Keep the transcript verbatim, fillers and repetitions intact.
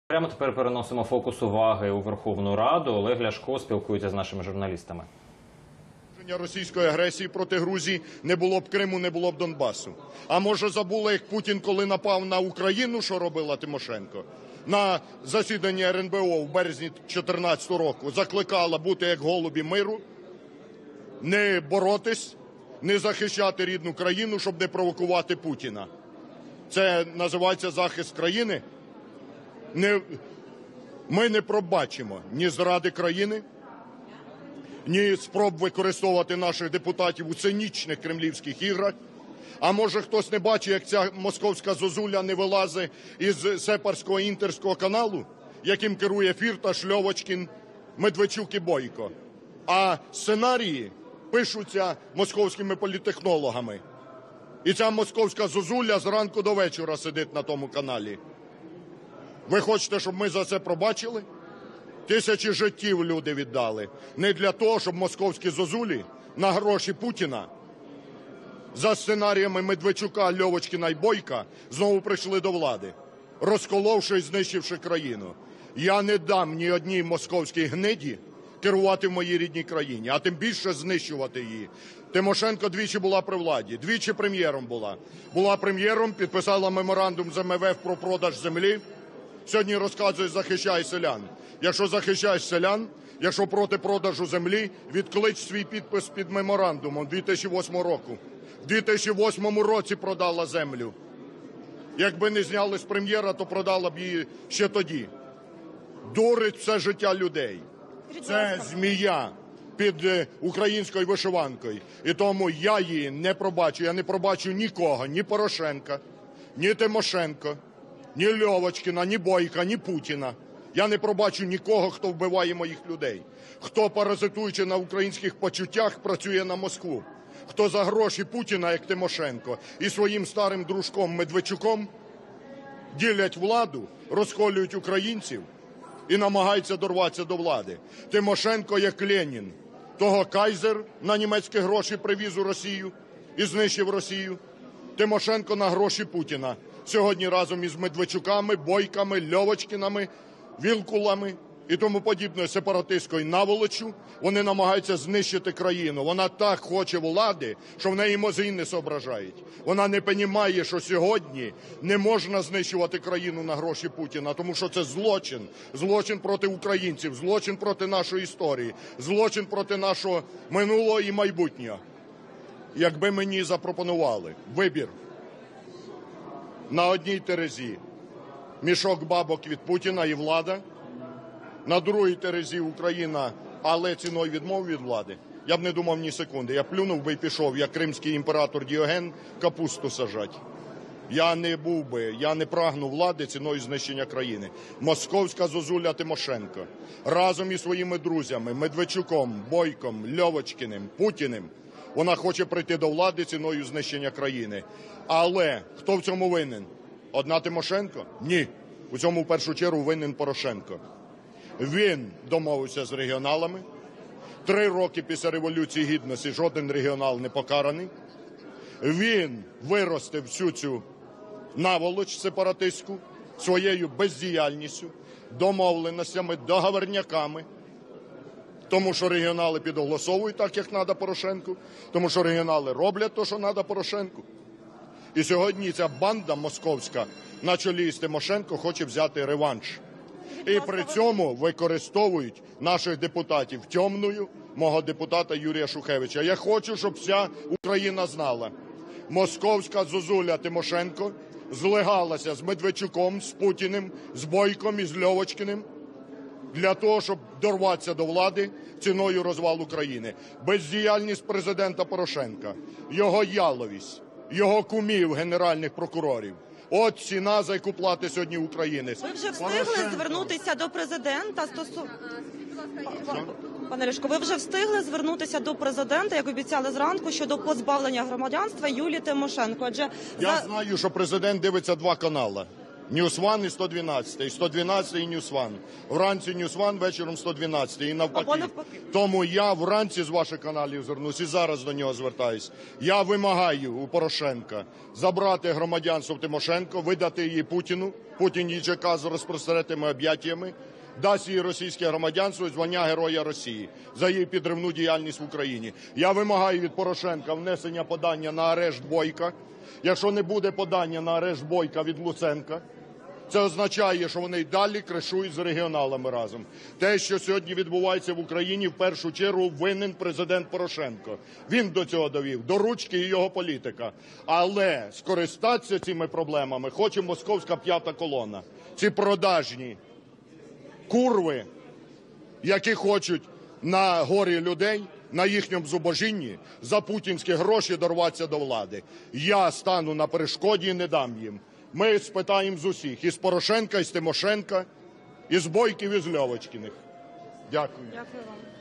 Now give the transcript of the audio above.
Прямо тепер переносимо фокус уваги у Верховну Раду. Олег Ляшко спілкується з нашими журналістами. Російської агресії проти Грузії не було б Криму, не було б Донбасу. А може забули, як Путін, коли напав на Україну, що робила Тимошенко? На засіданні ер ен бе о в березні дві тисячі чотирнадцятого року закликала бути як голубі миру, не боротись, не захищати рідну країну, щоб не провокувати Путіна. Це називається захист країни? Не, ми не пробачимо ні зради країни, ні спроб використовувати наших депутатів у цинічних кремлівських іграх. А може хтось не бачить, як ця московська зозуля не вилазить із сепарського інтерського каналу, яким керує Фірташ, Льовочкін, Медведчук і Бойко. А сценарії пишуться московськими політтехнологами. І ця московська зозуля зранку до вечора сидить на тому каналі. Ви хочете, щоб ми за це пробачили? Тисячі життів люди віддали. Не для того, щоб московські зозулі на гроші Путіна за сценаріями Медведчука, Льовочкіна і Бойка знову прийшли до влади, розколовши і знищивши країну. Я не дам ні одній московській гниді керувати в моїй рідній країні, а тим більше знищувати її. Тимошенко двічі була при владі, двічі прем'єром була. Була прем'єром, підписала меморандум з ем еф еф про продаж землі. Сьогодні розказує, захищай селян. Якщо захищаєш селян, якщо проти продажу землі, відклич свій підпис під меморандумом дві тисячі восьмого року. В дві тисячі восьмому році продала землю. Якби не зняли з прем'єра, то продала б її ще тоді. Дурить все життя людей. Це змія під українською вишиванкою. І тому я її не пробачу. Я не пробачу нікого, ні Порошенка, ні Тимошенко, ні Льовочкіна, ні Бойка, ні Путіна. Я не пробачу нікого, хто вбиває моїх людей. Хто, паразитуючи на українських почуттях, працює на Москву. Хто за гроші Путіна, як Тимошенко, і своїм старим дружком Медведчуком ділять владу, розколюють українців і намагаються дорватися до влади. Тимошенко, як Ленін, того кайзер на німецькі гроші привіз у Росію і знищив Росію. Тимошенко на гроші Путіна. Сьогодні разом із Медведчуками, Бойками, Льовочкінами, Вілкулами і тому подібною сепаратистською наволочю вони намагаються знищити країну. Вона так хоче влади, що в неї мозги не соображають. Вона не розуміє, що сьогодні не можна знищувати країну на гроші Путіна, тому що це злочин. Злочин проти українців, злочин проти нашої історії, злочин проти нашого минулого і майбутнього. Якби мені запропонували вибір на одній терезі мішок бабок від Путіна і влада, на другій терезі Україна, але ціною відмови від влади, я б не думав ні секунди. Я плюнув би і пішов, як кримський імператор Діоген, капусту сажать. Я не був би, я не прагну влади ціною знищення країни. Московська зозуля Тимошенко разом із своїми друзями Медведчуком, Бойком, Льовочкіним, Путіним, вона хоче прийти до влади ціною знищення країни. Але хто в цьому винен? Одна Тимошенко? Ні. У цьому в першу чергу винен Порошенко. Він домовився з регіоналами. Три роки після Революції Гідності жоден регіонал не покараний. Він виростив всю цю наволоч сепаратистську своєю бездіяльністю, домовленостями, договорняками. Тому що регіонали підоголосовують так, як треба Порошенку. Тому що регіонали роблять те, що треба Порошенку. І сьогодні ця банда московська на чолі з Тимошенко хоче взяти реванш. І при цьому використовують наших депутатів темною, мого депутата Юрія Шухевича. Я хочу, щоб вся Україна знала. Московська зозуля Тимошенко злигалася з Медведчуком, з Путіним, з Бойком і з Льовочкіним для того, щоб дорватися до влади ціною розвалу країни. Бездіяльність президента Порошенка, його яловість, його кумів, генеральних прокурорів. От ціна, за яку платить сьогодні українець. Ви вже встигли Порошенко. звернутися до президента стосовно... Пане Ляшко, ви вже встигли звернутися до президента, як обіцяли зранку, щодо позбавлення громадянства Юлії Тимошенко? Адже Я за... знаю, що президент дивиться два канали. Ньюсван і сто дванадцять, сто дванадцять і Ньюсван. Вранці Ньюсван, вечором сто дванадцять і навпаки. Або навпаки. Тому я вранці з ваших каналів звернусь і зараз до нього звертаюсь. Я вимагаю у Порошенка забрати громадянство Тимошенко, видати її Путіну. Путін її чекає з розпростертими об'яттями. Дасть їй російське громадянство і звання Героя Росії за її підривну діяльність в Україні. Я вимагаю від Порошенка внесення подання на арешт Бойка. Якщо не буде подання на арешт Бойка від Луценка, це означає, що вони й далі кришують з регіоналами разом. Те, що сьогодні відбувається в Україні, в першу чергу винен президент Порошенко. Він до цього довів, до ручки і його політика. Але скористатися цими проблемами хоче московська п'ята колона. Ці продажні курви, які хочуть на горі людей, на їхньому зубожінні, за путінські гроші дорватися до влади. Я стану на перешкоді і не дам їм. Ми спитаємо з усіх, із Порошенка, із Тимошенка, із Бойків, із Льовочкіних. Дякую. Дякую вам.